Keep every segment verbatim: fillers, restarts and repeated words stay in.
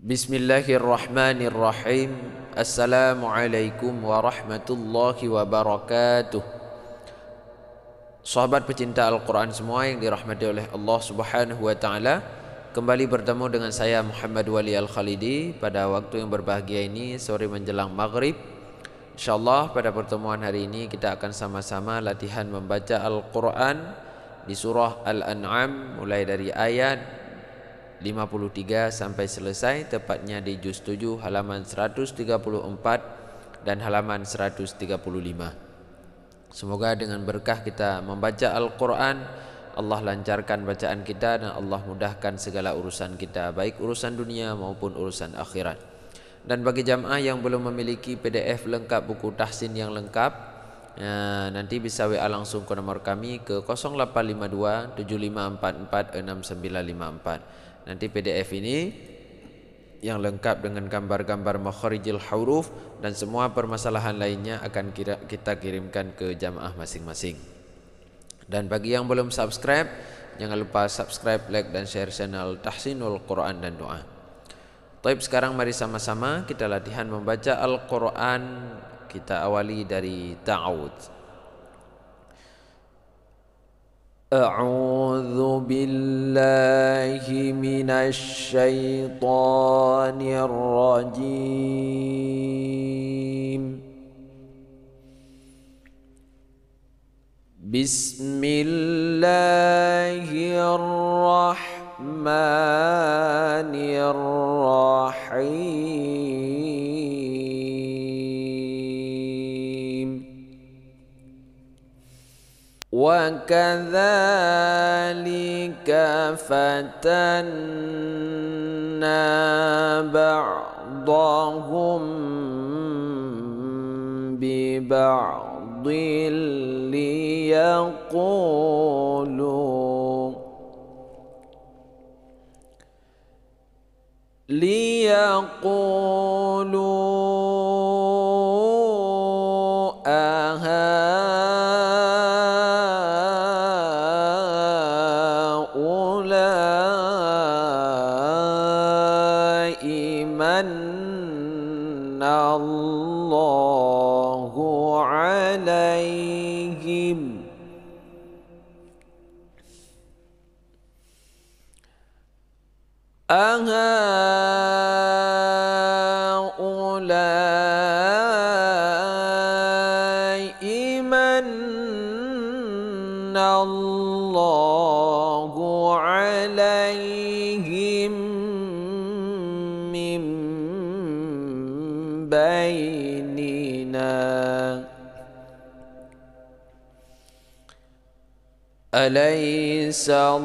Bismillahirrahmanirrahim. Assalamualaikum warahmatullahi wabarakatuh. Sahabat pecinta Al-Quran semua yang dirahmati oleh Allah Subhanahu wa Ta'ala, kembali bertemu dengan saya Muhammad Wali Al-Khalidi pada waktu yang berbahagia ini, sore menjelang maghrib. InsyaAllah pada pertemuan hari ini kita akan sama-sama latihan membaca Al-Quran di surah Al-An'am, mulai dari ayat lima puluh tiga sampai selesai, tepatnya di juz tujuh halaman seratus tiga puluh empat dan halaman seratus tiga puluh lima. Semoga dengan berkah kita membaca Al-Quran, Allah lancarkan bacaan kita dan Allah mudahkan segala urusan kita, baik urusan dunia maupun urusan akhirat. Dan bagi jamaah yang belum memiliki P D F lengkap buku tahsin yang lengkap, ya, nanti bisa W A langsung ke nomor kami ke nol delapan lima dua tujuh lima empat empat enam sembilan lima empat. Nanti P D F ini yang lengkap dengan gambar-gambar makharijil huruf dan semua permasalahan lainnya akan kita kirimkan ke jamaah masing-masing. Dan bagi yang belum subscribe, jangan lupa subscribe, like dan share channel Tahsinul Quran dan Doa. Taib, sekarang mari sama-sama kita latihan membaca Al-Quran. Kita awali dari ta'awudz. A'udzu billahi minasy syaithanir rajim. Bismillahirrahmanirrahim. Wa kadzalika fatanna ba'dahum bi ba'dil liyaqulu liyaqulu aha Allahu alaihim ahaulai manna Allahu alaihim min bainina alaysa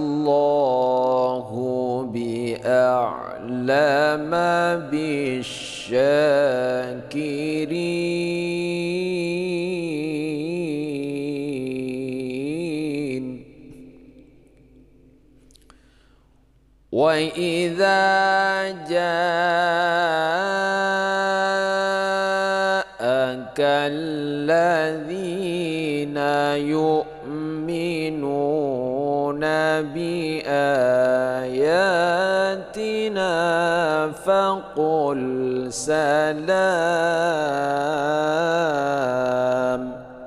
Allahu bi'a'lama bisyakirin. Wa idza ja'aka alladzina yu'minuna bi ayatina faqul salam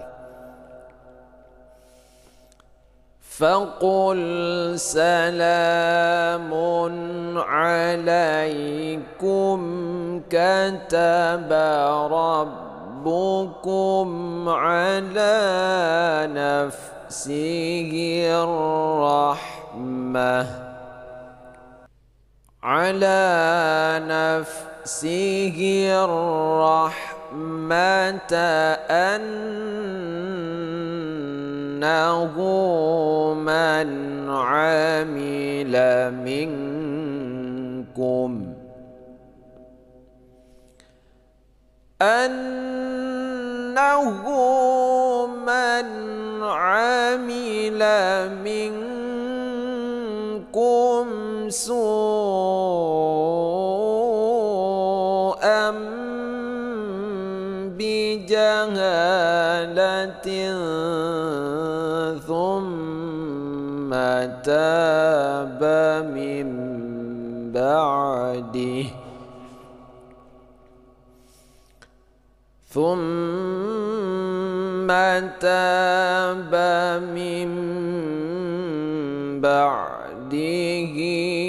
faqul salamun alaikum kataba rabbukum ala nafsihi rahmah ala nafsihi rahmata annahu man amila minkum annahu man amila minkum su'an bijahalatin thumma taba min ba'di بعده ثم تاب من بعده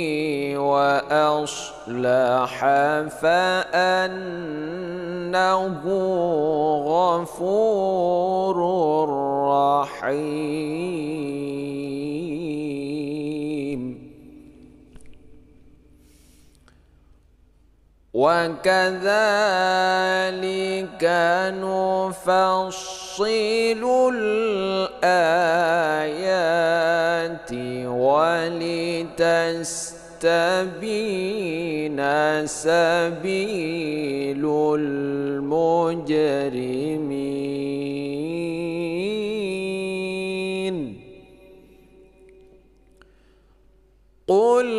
وأصلح فأنه غفور رحيم. وكذلك نفصل الآيات ولتستبين سبيل المجرمين. قل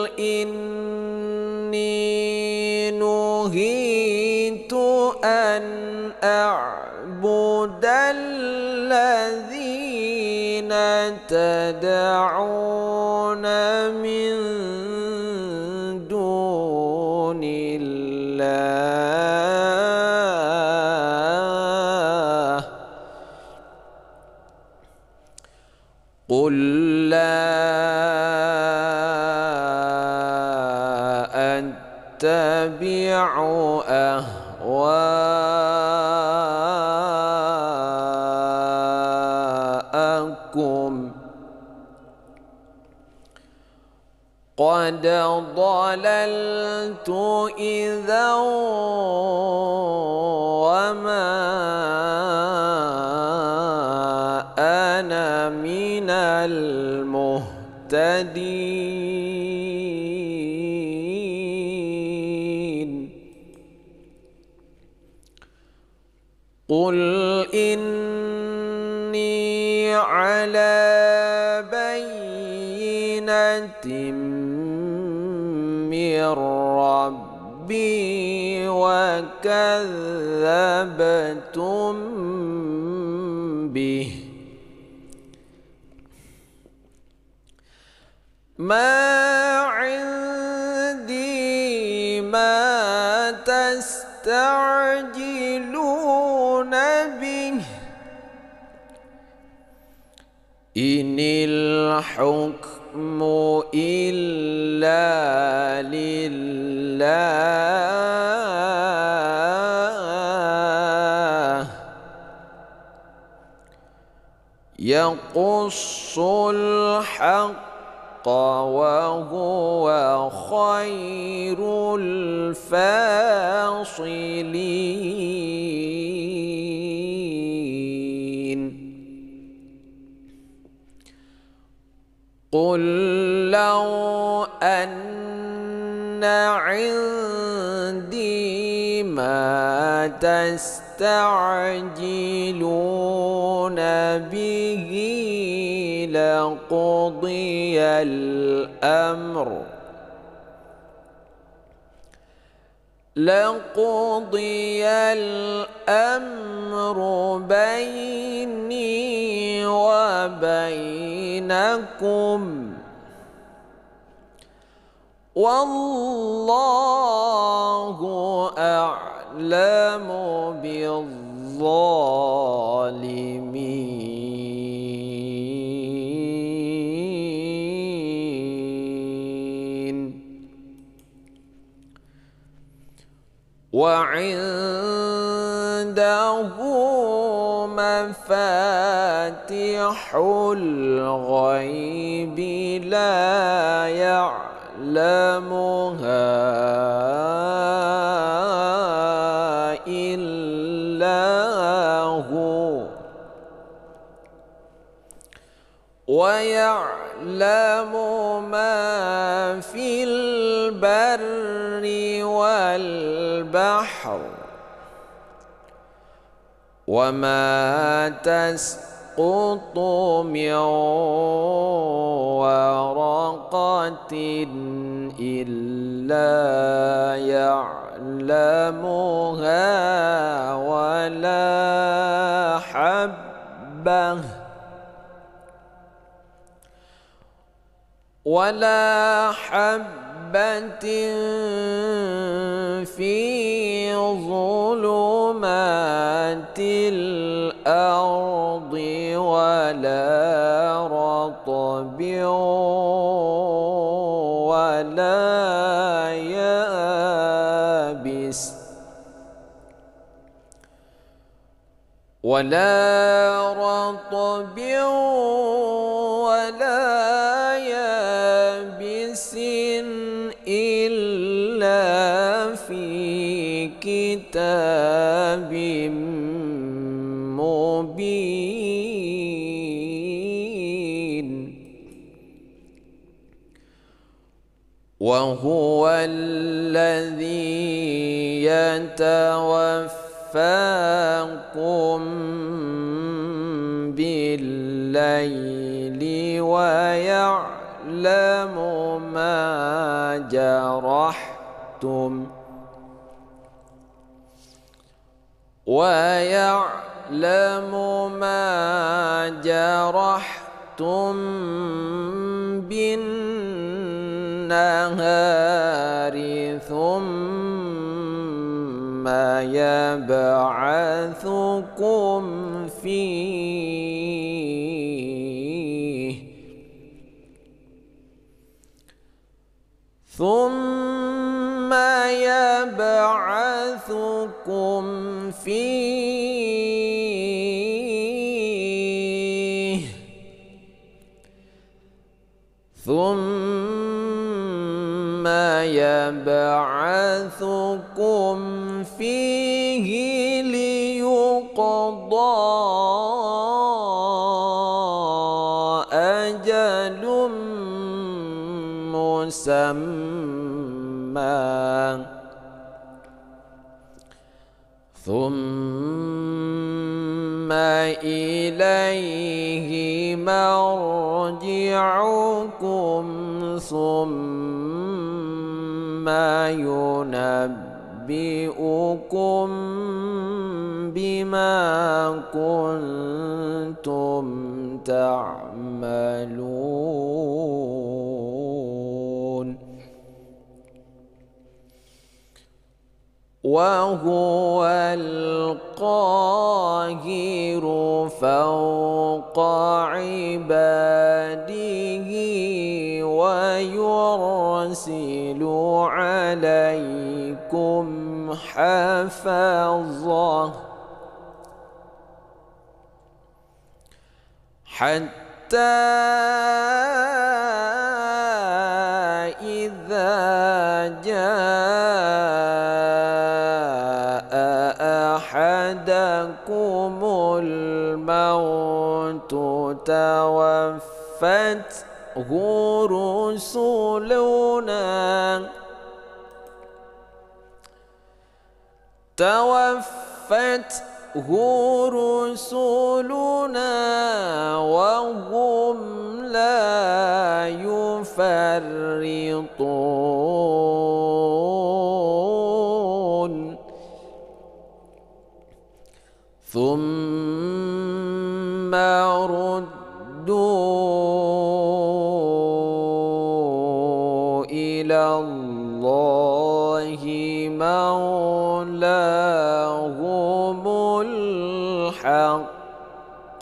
إني نهيت أن أعبد الذين تدعون من دون الله قل لا أتبع أهواءكم قد ضللت إذا وما أنا من المهتدين. قل إني على بينة من ربي وكذبتم به ما عندي ما تستعجلون به إن الحكم إلا لله يقص الحق وهو خير الفاصلين. قل لو أن عندي ما تستعجلون به لقضي الأمر لقضي الأمر بيني وبينكم والله أعلم بالظالمين. وعنده مفاتيح الغيب لا يعلمها إلا هو ويعلم ما في البر والبحر وما تسقط من ورقة إلا يعلمها ولا حبة ولا حبة حبة في ظلمات الأرض ولا رطب ولا يابس ولا رطب ولا يابس إلا في كتاب مبين وهو الذي يتوفاكم بالليل ويعلم ما جرحتم ويعلم ما جرحتم بالنهار ثم يبعثكم فيه ثم يبعثكم فيه ثم يبعثكم فيه ليقضى أجل مسمى ثم إليه مرجعكم ثم ينبئكم بما كنتم تعملون وهو القاهر فوق عباده ويرسل عليكم حفظه حتى إذا جاء أحدكم الموت توفته رسلنا توفته رسلنا وهم لا يفرطون ثم ردوا إلى الله مولاهم الحق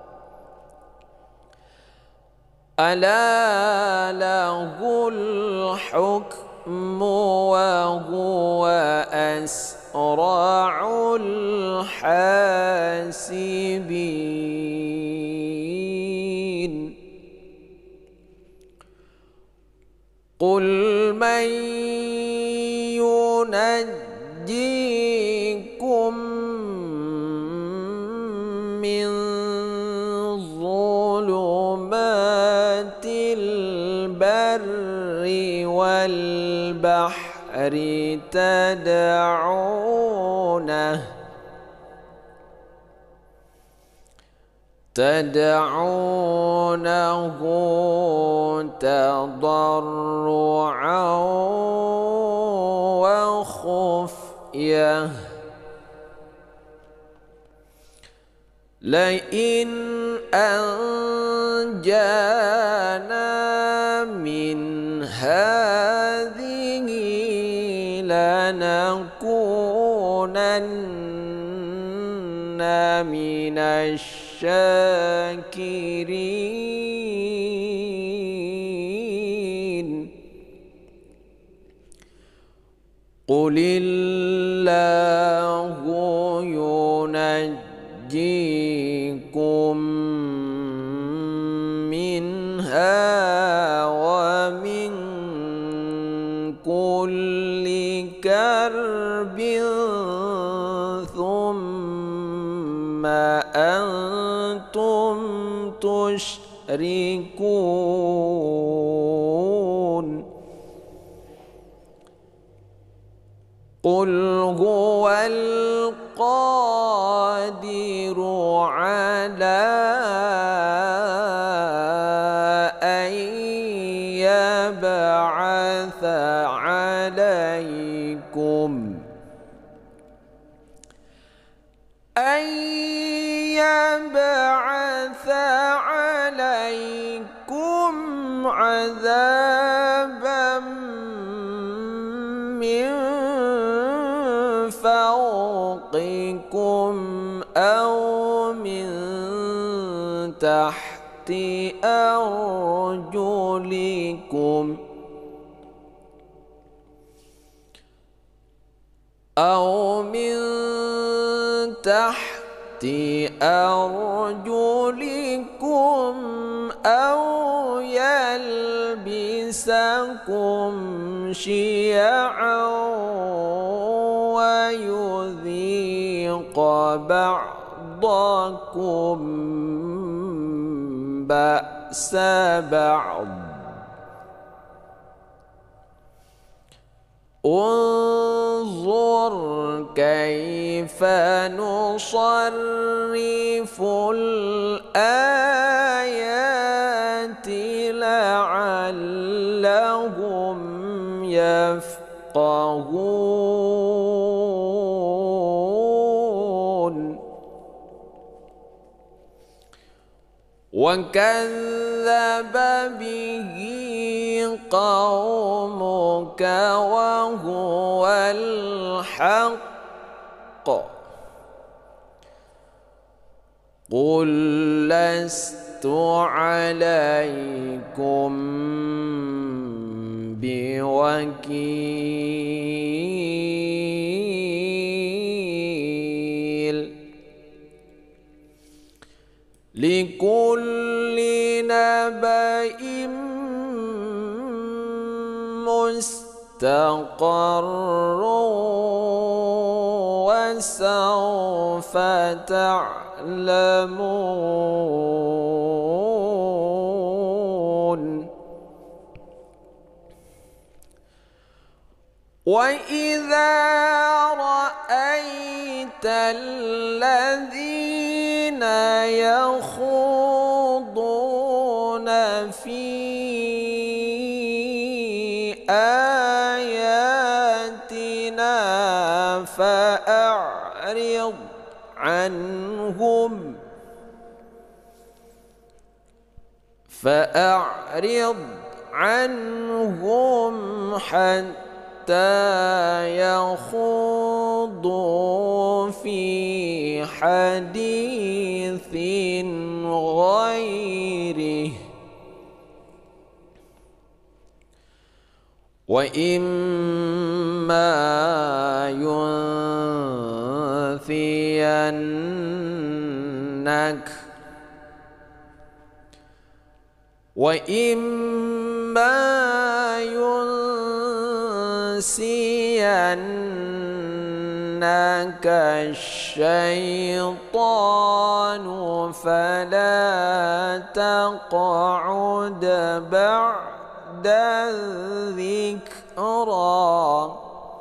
ألا له الحكم وهو أسرع الحاسبين قل من ينجيكم من ظلمات البر والبحر تدعونه تدعونه تضرعا وخفية لئن أنجانا من هذه لنكونن من الشاكرين قل الله ينجيكم منها ومن كل كرب ثم أنتم تشركون قل هو القادر على أن يبعث عليكم أن يبعث عليكم عذابا من فوقكم أو من تحت أرجلكم أو من تحت أرجلكم أو يلبسكم شيعا ويذيق بعضكم بأس بعض انظر كيف نصرف الآيات لعلهم يفقهون وكذب به قومك وهو الحق قل لست عليكم بوكيل لكل نبأ مستقر وسوف تعلمون وإذا رأيت الذين يخوضون في آياتنا فأعرض عنهم فأعرض عنهم حتى يخوضوا في حديث غيره وإما ينسينك وإما ينسينك الشيطان فلا تقعد بعد الذكرى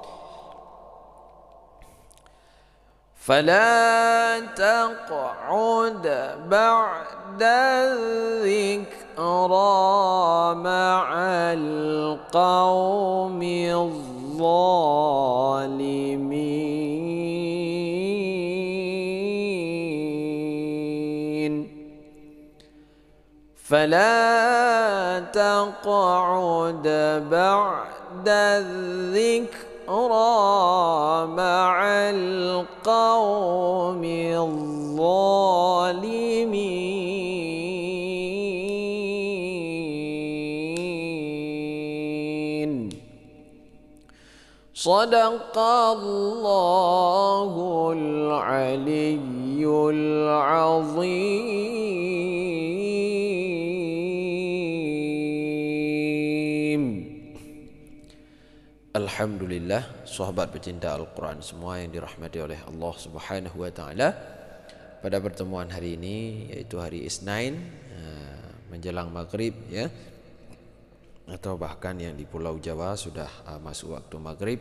فلا تقعد بعد الذكرى مع القوم الظالمين فلا تقعد بعد الذكرى مع القوم الظالمين. صدق الله العلي العظيم. Alhamdulillah, sahabat pecinta Al-Quran semua yang dirahmati oleh Allah Subhanahu wa taala. Pada pertemuan hari ini, yaitu hari Isnin menjelang maghrib ya, atau bahkan yang di Pulau Jawa sudah masuk waktu maghrib.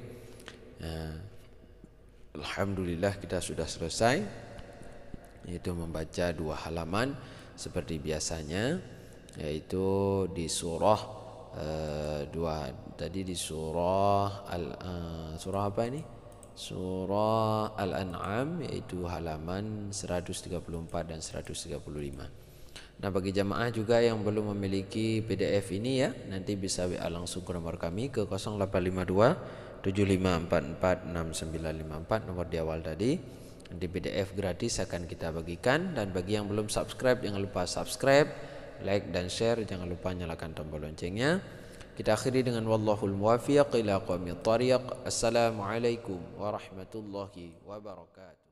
Alhamdulillah kita sudah selesai, yaitu membaca dua halaman seperti biasanya, yaitu di surah uh, dua tadi di surah al uh, surah apa ini? Surah Al-An'am, yaitu halaman seratus tiga puluh empat dan seratus tiga puluh lima. Nah, bagi jamaah juga yang belum memiliki P D F ini ya, nanti bisa W A langsung ke nomor kami ke nol delapan lima dua tujuh lima empat empat enam sembilan lima empat, nomor di awal tadi. Nanti P D F gratis akan kita bagikan, dan bagi yang belum subscribe jangan lupa subscribe, like dan share, jangan lupa nyalakan tombol loncengnya. Kita akhiri dengan wallahul muwaffiq ila aqwamit thariq. Assalamualaikum warahmatullahi wabarakatuh.